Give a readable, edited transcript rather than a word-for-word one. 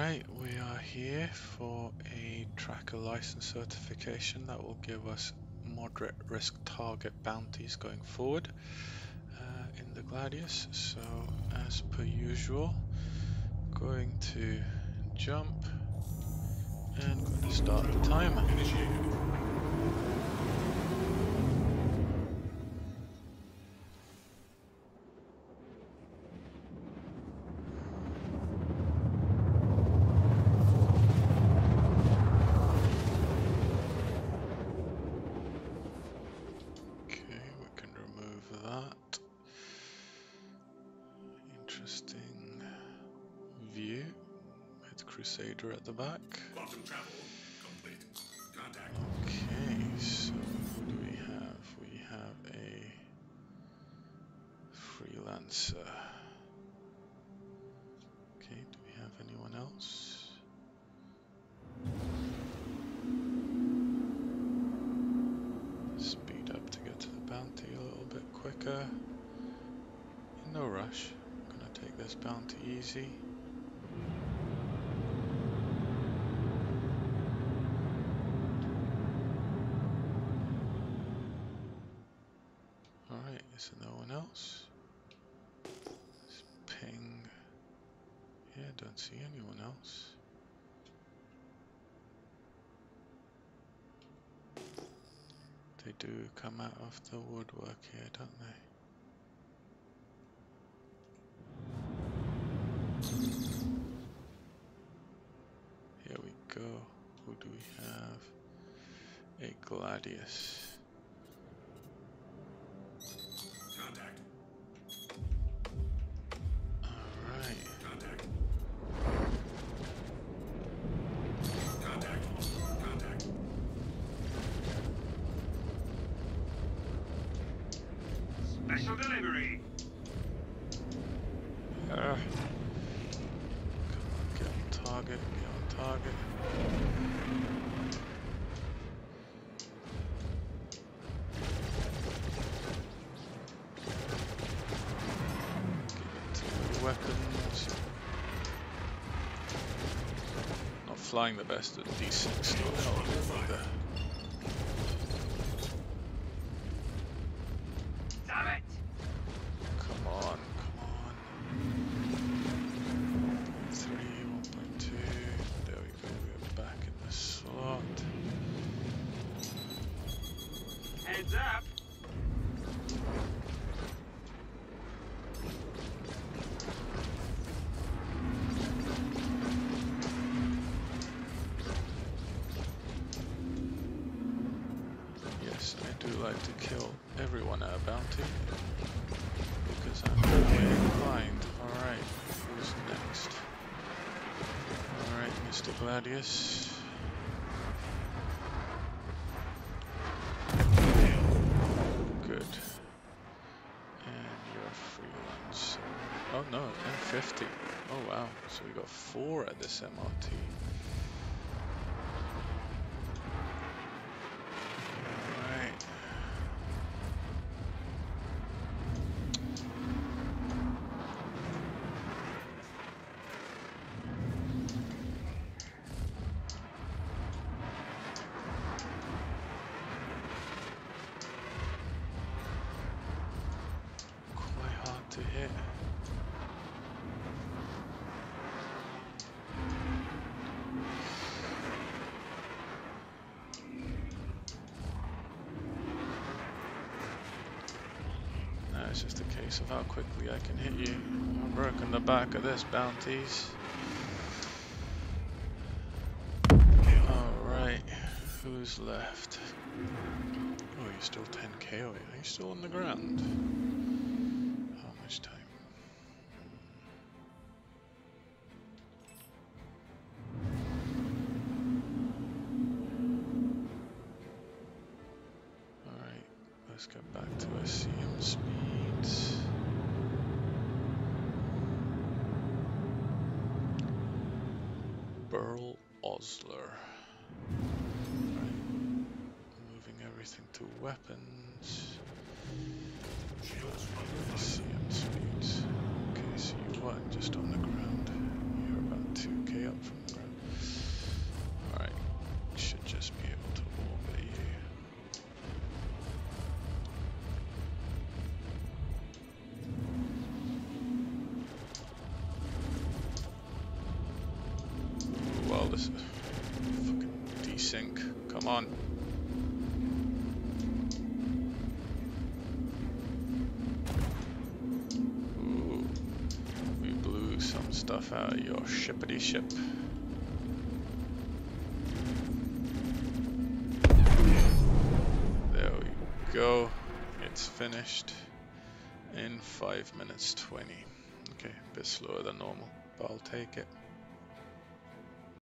Alright, we are here for a tracker license certification that will give us moderate risk target bounties going forward in the Gladius. So as per usual, going to jump and going to start the timer. Interesting view with Crusader at the back. Quantum travel complete. Contact. Okay, so who do we have? We have a freelancer. Okay, do we have anyone else? Speed up to get to the bounty a little bit quicker. No rush. I'm gonna take this bounty easy. Alright, is there no one else? Let's ping. Yeah, don't see anyone else. They do come out of the woodwork here, don't they? Here we go. Who do we have? A Gladius. Contact. Alright. Contact. Contact. Contact. Special delivery. Come on, get on target, get on target. Get into weapons. Not flying the best, but D6 still helping either. Damn it! Come on, come on. 3, 1.2. There we go, we're back in the slot. Heads up! Yes, I do like to kill everyone at a bounty because I'm very inclined. Alright, who's next? Alright, Mr. Gladius. Good. And you're freelance. Oh no, M50. Oh wow, so we got 4 at this MRT. Alright. Quite hard to hit. Now it's just a case of how quickly I can hit you. I've broken the back of this bounties. Alright, who's left? Oh, you're still 10k away. Are you still on the ground? How much time? Alright, let's get back to SCM speeds. Burl Osler. Right. Moving everything to weapons. SCM speeds. Okay, so you what? Just on the ground. You're about 2k up from us fucking desync. Come on. Ooh, we blew some stuff out of your shippity ship. There we go. It's finished in 5 minutes 20. Okay, a bit slower than normal, but I'll take it.